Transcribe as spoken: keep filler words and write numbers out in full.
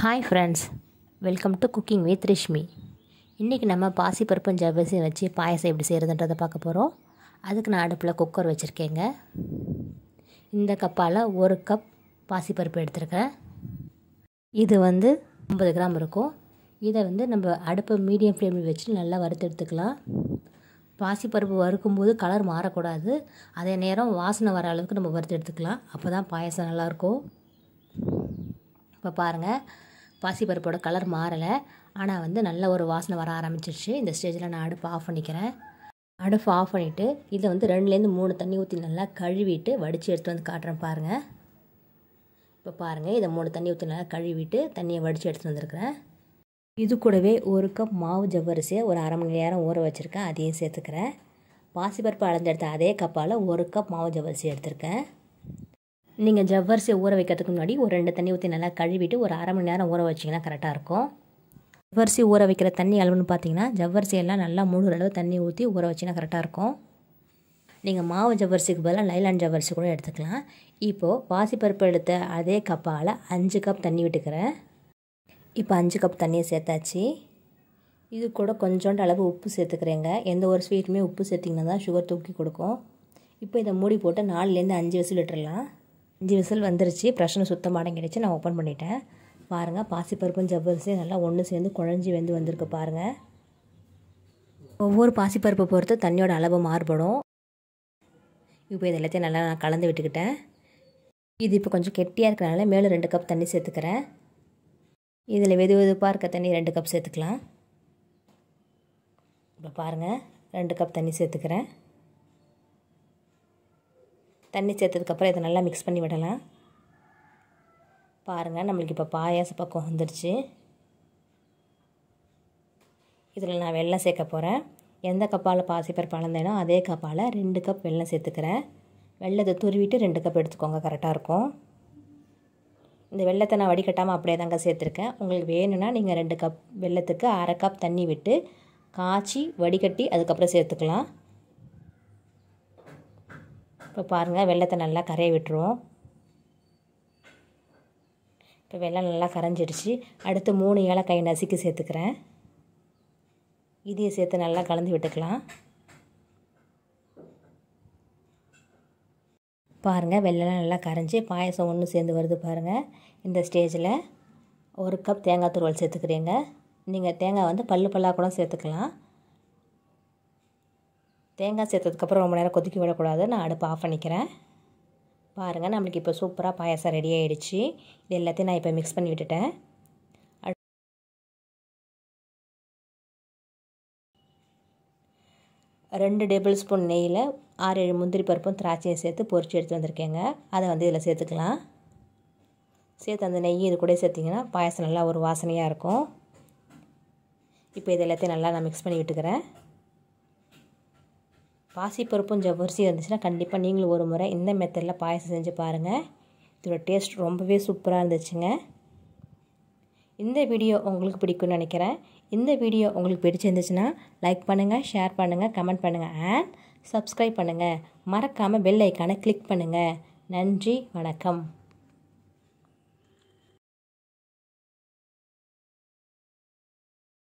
Hi friends, welcome to cooking with Rishmi. இன்றைக்கி நம்ம பாசிப்பருப்பும் ஜவ்வரிசியும் வச்சு பாயசம் எப்படி செய்கிறதுன்றதை பார்க்க போகிறோம். அதுக்கு நான் அடுப்பில் குக்கர் வச்சுருக்கேங்க. இந்த கப்பால் ஒரு கப் பாசிப்பருப்பு எடுத்துருக்கேன். இது வந்து ஐம்பது கிராம் இருக்கும். இதை வந்து நம்ம அடுப்பை மீடியம் ஃப்ளேமில் வச்சு நல்லா வறுத்து எடுத்துக்கலாம். பாசிப்பருப்பு வறுக்கும்போது கலர் மாறக்கூடாது. அதே நேரம் வாசனை வர அளவுக்கு நம்ம வறுத்து எடுத்துக்கலாம். அப்போ தான் பாயசம் நல்லாயிருக்கும். இப்போ பாருங்கள், பாசிப்பருப்போட கலர் மாறலை, ஆனால் வந்து நல்ல ஒரு வாசனை வர ஆரம்பிச்சிருச்சு. இந்த ஸ்டேஜில் நான் அடுப்பை ஆஃப் பண்ணிக்கிறேன். அடுப்பை ஆஃப் பண்ணிவிட்டு இதை வந்து ரெண்டுலேருந்து மூணு தண்ணி ஊற்றி நல்லா கழுவிட்டு வடித்து எடுத்து வந்து காட்டுறேன் பாருங்கள். இப்போ பாருங்கள், இதை மூணு தண்ணி ஊற்றி நல்லா கழுவிட்டு தண்ணியை வடித்து எடுத்துகிட்டு வந்துருக்கிறேன். இது கூடவே ஒரு கப் மாவு ஜவ்வரிசியை ஒரு அரை மணி நேரம் ஊற வச்சுருக்கேன், அதையும் சேர்த்துக்கிறேன். பாசிப்பருப்பு அளந்தெடுத்த அதே கப்பால் ஒரு கப் மாவு ஜவ்வரிசி எடுத்திருக்கேன். நீங்கள் ஜவ்வரிசியை ஊற வைக்கிறதுக்கு முன்னாடி ஒரு ரெண்டு தண்ணி ஊற்றி நல்லா கழுவிட்டு ஒரு அரை மணி நேரம் ஊற வச்சிங்கன்னா கரெக்டாக இருக்கும். ஜவ்வரிசி ஊற வைக்கிற தண்ணி அளவுன்னு பார்த்தீங்கன்னா ஜவ்வரிசியெல்லாம் நல்லா மூணு அளவு தண்ணி ஊற்றி ஊற வச்சிங்கன்னா கரெக்டாக இருக்கும். நீங்கள் மாவு ஜவ்வரிசிக்கு பதிலாக லைலான் ஜவ்வரிசி கூட எடுத்துக்கலாம். இப்போது பாசிப்பருப்பு எடுத்த அதே கப்பால் அஞ்சு கப் தண்ணி விட்டுக்கிறேன். இப்போ அஞ்சு கப் தண்ணியை சேர்த்தாச்சு. இது கூட கொஞ்சோண்டு அளவு உப்பு சேர்த்துக்கிறேங்க. எந்த ஒரு ஸ்வீட்டுமே உப்பு சேர்த்திங்கன்னா தான் சுகர் தூக்கி கொடுக்கும். இப்போ இதை மூடி போட்டு நாலுலேருந்து அஞ்சு விசில் விட்டுடலாம். அஞ்சு விசில் வந்துருச்சு. ப்ரெஷர் சுத்தமாக அடங்கிடுச்சு. நான் ஓப்பன் பண்ணிட்டேன். பாருங்கள், பாசிப்பருப்பும் ஜவ்வரிசியும் நல்லா ஒன்று சேர்ந்து குழஞ்சி வெந்து வந்திருக்கு பாருங்கள். ஒவ்வொரு பாசிப்பருப்பை பொறுத்து தண்ணியோட அளவு மாறுபடும். இப்போ இது எல்லாத்தையும் நல்லா நான் கலந்து விட்டுக்கிட்டேன். இது இப்போ கொஞ்சம் கெட்டியாக இருக்கிறனால மேலே ரெண்டு கப் தண்ணி சேர்த்துக்கிறேன். இதில் வெது வெதுப்பாக இருக்க தண்ணி ரெண்டு கப் சேர்த்துக்கலாம். இப்போ பாருங்கள், ரெண்டு கப் தண்ணி சேர்த்துக்கிறேன். தண்ணி சேர்த்ததுக்கப்புறம் இதை நல்லா மிக்ஸ் பண்ணி விடலாம். பாருங்கள், நம்மளுக்கு இப்போ பாயாச பக்கம் வந்துடுச்சு. இதில் நான் வெல்லம் சேர்க்க போகிறேன். எந்த கப்பால் பாசிப்பருப்பு அளந்தேனோ அதே கப்பால் ரெண்டு கப் வெல்லம் சேர்த்துக்கிறேன். வெல்லத்தை துருவிட்டு ரெண்டு கப் எடுத்துக்கோங்க, கரெக்டாக இருக்கும். இந்த வெல்லத்தை நான் வடிகட்டாமல் அப்படியே தாங்க சேர்த்துருக்கேன். உங்களுக்கு வேணும்னா நீங்கள் ரெண்டு கப் வெல்லத்துக்கு அரை கப் தண்ணி விட்டு காய்ச்சி வடிகட்டி அதுக்கப்புறம் சேர்த்துக்கலாம். இப்போ பாருங்கள், வெல்லத்தை நல்லா கரைய விட்டுருவோம். இப்போ வெல்லம் நல்லா கரைஞ்சிடுச்சு. அடுத்து மூணு ஏலக்காய் நசுக்கி சேர்த்துக்கிறேன். இதையும் சேர்த்து நல்லா கலந்து விட்டுக்கலாம். பாருங்கள், வெல்லம் நல்லா கரைஞ்சி பாயசம் ஒன்று சேர்ந்து வருது பாருங்கள். இந்த ஸ்டேஜில் ஒரு கப் தேங்காய் துருவல் சேர்த்துக்கிறீங்க. நீங்கள் தேங்காய் வந்து பல்லு பல்லாக கூட சேர்த்துக்கலாம். தேங்காய் சேர்த்ததுக்கப்புறம் ரொம்ப நேரம் கொதிக்க விடக்கூடாது. நான் அடுப்பை ஆஃப் பண்ணிக்கிறேன். பாருங்கள், நம்மளுக்கு இப்போ சூப்பராக பாயசம் ரெடி ஆகிடுச்சு. இது எல்லாத்தையும் நான் இப்போ மிக்ஸ் பண்ணி விட்டுட்டேன். ரெண்டு டேபிள் ஸ்பூன் நெய்யில் ஆறு ஏழு முந்திரி பருப்பும் திராட்சையும் சேர்த்து பொரிச்சு எடுத்து வந்திருக்கேங்க. அதை வந்து இதில் சேர்த்துக்கலாம். சேர்த்து அந்த நெய் இது கூட சேர்த்திங்கன்னா பாயசம் நல்லா ஒரு வாசனையாக இருக்கும். இப்போ இது எல்லாத்தையும் நல்லா நான் மிக்ஸ் பண்ணி விட்டுக்கிறேன். பாசிப்பருப்பும் ஜவ்வரிசி இருந்துச்சுன்னா கண்டிப்பாக நீங்களும் ஒரு முறை இந்த மெத்தடில் பாயசம் செஞ்சு பாருங்கள். இதோட டேஸ்ட் ரொம்பவே சூப்பராக இருந்துச்சுங்க. இந்த வீடியோ உங்களுக்கு பிடிக்கும்னு நினைக்கிறேன். இந்த வீடியோ உங்களுக்கு பிடிச்சிருந்துச்சுன்னா லைக் பண்ணுங்கள், ஷேர் பண்ணுங்கள், கமெண்ட் பண்ணுங்கள் அண்ட் சப்ஸ்கிரைப் பண்ணுங்கள். மறக்காமல் பெல் ஐக்கானை கிளிக் பண்ணுங்கள். நன்றி, வணக்கம்.